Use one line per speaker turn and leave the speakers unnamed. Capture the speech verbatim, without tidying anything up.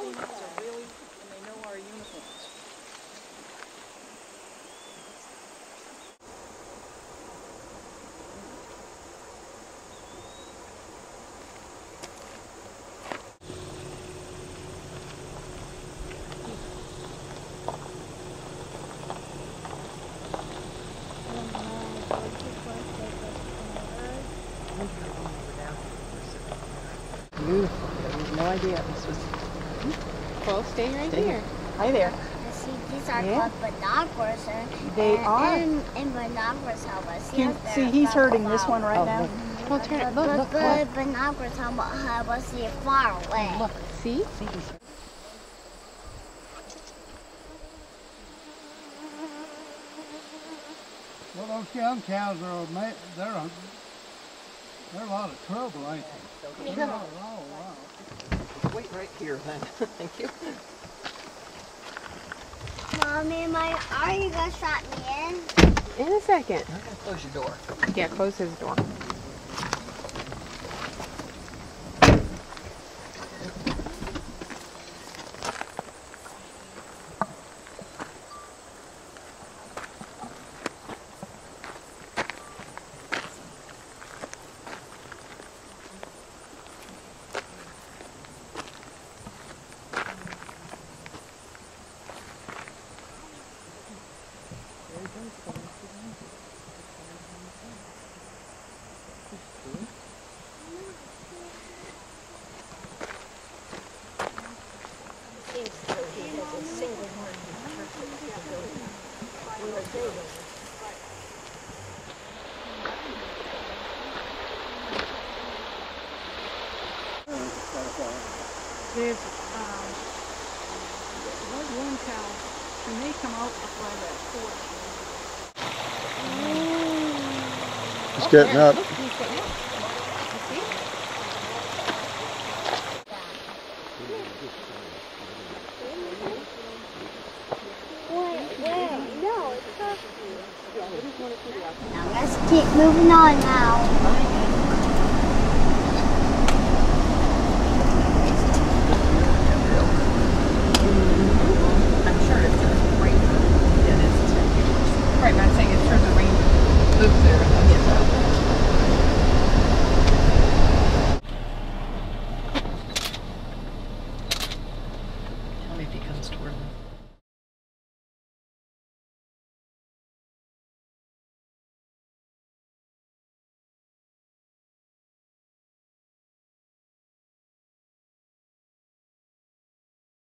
police are really, and they know our uniforms.
Beautiful. I had no idea this was.
Well, stay right
Stay.
here.
Hi there.
See, these are
Yeah.
called binoculars. And,
They
and,
are.
And, and binoculars help us see.
Can,
us better
see, he's
from
hurting this
far
one right
Oh,
now.
look.
Well, turn it.
But,
Look, look,
but
look.
binoculars help, help us see far away.
Look. See?
See, he's
Well, those young cows are, ma- they're, a- they're a lot of trouble, ain't they?
Yeah.
Oh, wow.
Wait right here then. Thank you.
Mommy, my, are you gonna shut me in?
In a second.
I'm gonna close your door.
Yeah, close his door.
There's um, one, one cow, and they come out before that porch.
It's getting up.
Look, he's getting up. You see?
Wait, wait, no, it's not. Now let's keep moving on now.